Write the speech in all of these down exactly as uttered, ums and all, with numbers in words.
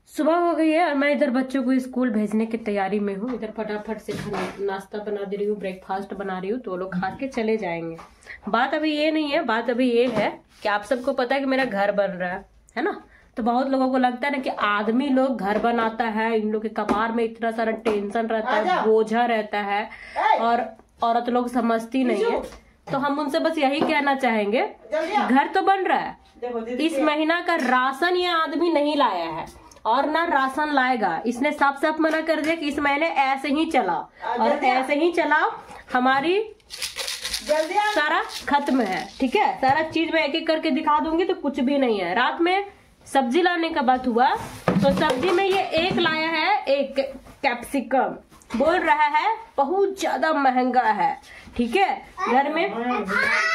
सुबह हो गई है और मैं इधर बच्चों को स्कूल भेजने की तैयारी में हूँ। इधर फटाफट से खाना नाश्ता बना दे रही हूँ, ब्रेकफास्ट बना रही हूँ, तो वो लोग खा के चले जाएंगे। बात अभी ये नहीं है, बात अभी ये है कि आप सबको पता है कि मेरा घर बन रहा है है ना। तो बहुत लोगों को लगता है ना कि आदमी लोग घर बनाता है, इन लोग के कपार में इतना सारा टेंशन रहता है, बोझा रहता है, और औरत लोग समझती नहीं है। तो हम उनसे बस यही कहना चाहेंगे, घर तो बन रहा है, इस महीना का राशन ये आदमी नहीं लाया है और ना राशन लाएगा। इसने साफ साफ मना कर दिया कि इस महीने ऐसे ही चला और ऐसे ही चलाओ, हमारी सारा खत्म है, ठीक है। सारा चीज मैं एक एक करके दिखा दूंगी, तो कुछ भी नहीं है। रात में सब्जी लाने का बात हुआ तो सब्जी में ये एक लाया है, एक कैप्सिकम, बोल रहा है बहुत ज्यादा महंगा है, ठीक है। घर में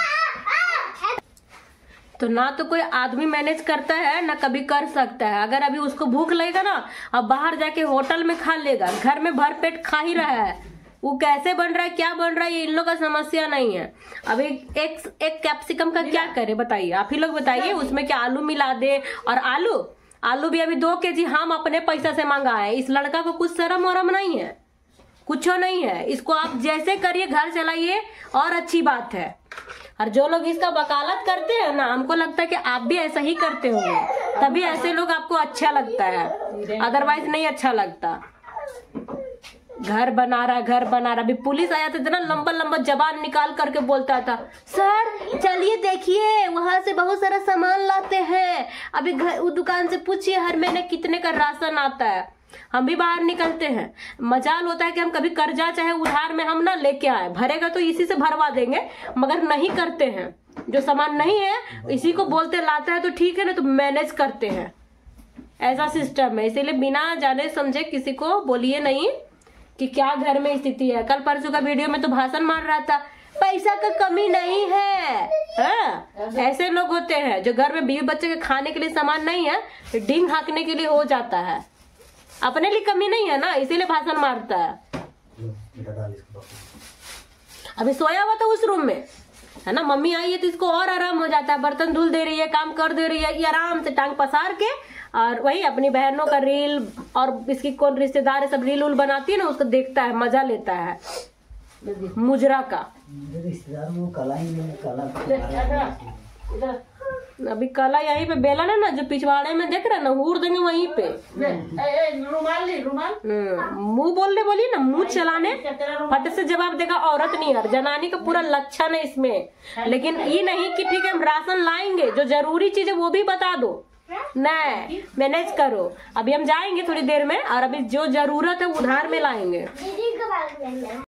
तो ना तो कोई आदमी मैनेज करता है ना कभी कर सकता है। अगर अभी उसको भूख लगेगा ना, अब बाहर जाके होटल में खा लेगा, घर में भर पेट खा ही रहा है। वो कैसे बन रहा है, क्या बन रहा है, ये इन लोग का समस्या नहीं है। अभी एक एक कैप्सिकम का क्या करे बताइए, आप ही लोग बताइए। उसमें क्या आलू मिला दे, और आलू आलू भी अभी दो के जी हम अपने पैसा से मंगाए। इस लड़का को कुछ शर्म वरम नहीं है, कुछ नहीं है। इसको आप जैसे करिए, घर चलाइए और अच्छी बात है। और जो लोग इसका वकालत करते हैं ना, हमको लगता है कि आप भी ऐसा ही करते होंगे, तभी ऐसे लोग आपको अच्छा लगता है, अदरवाइज नहीं अच्छा लगता। घर बना रहा घर बना रहा। अभी पुलिस आया था, इतना लंबा लंबा जबान निकाल करके बोलता था, सर चलिए देखिए वहां से बहुत सारा सामान लाते हैं, अभी घर वो दुकान से पूछिए हर महीने कितने का राशन आता है। हम भी बाहर निकलते हैं, मजाल होता है कि हम कभी कर्जा चाहे उधार में हम ना लेके आए, भरेगा तो इसी से भरवा देंगे, मगर नहीं करते हैं। जो सामान नहीं है इसी को बोलते लाता है तो ठीक है ना, तो मैनेज करते हैं। ऐसा सिस्टम है, इसीलिए बिना जाने समझे किसी को बोलिए नहीं कि क्या घर में स्थिति है। कल परसों का वीडियो में तो भाषण मार रहा था, पैसा का कमी नहीं है, है? ऐसे लोग होते हैं जो घर में बीवी बच्चे के खाने के लिए सामान नहीं है, डिंग हाँकने के लिए हो जाता है। अपने लिए कमी नहीं है ना, इसीलिए भाषण मारता है। अभी सोया हुआ था उस रूम में, है ना। मम्मी आई है तो इसको और आराम हो जाता है, बर्तन धुल दे रही है, काम कर दे रही है, ये आराम से टांग पसार के, और वही अपनी बहनों का रील और इसकी कौन रिश्तेदार है सब रील उल बनाती है ना, उसको देखता है, मजा लेता है मुजरा का। रिश्तेदार वो कला ही नहीं, कला अभी कला यहीं पे बेला ना ना जो पिछवाड़े में देख रहा ना, हूर देंगे वहीं पे। रुमाल रुमाल मुंह बोलने बोली ना, मुंह चलाने फट से जवाब देगा औरत नहीं है। जनानी का पूरा लक्षण है इसमें। लेकिन ये नहीं कि ठीक है हम राशन लाएंगे, जो जरूरी चीज है वो भी बता दो, नहीं मैनेज करो। अभी हम जाएंगे थोड़ी देर में, और अभी जो जरूरत है उधार में लाएंगे।